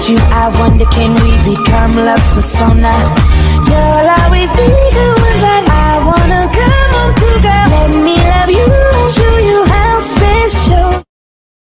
you, I wonder, can we become love's persona? You'll always be the one that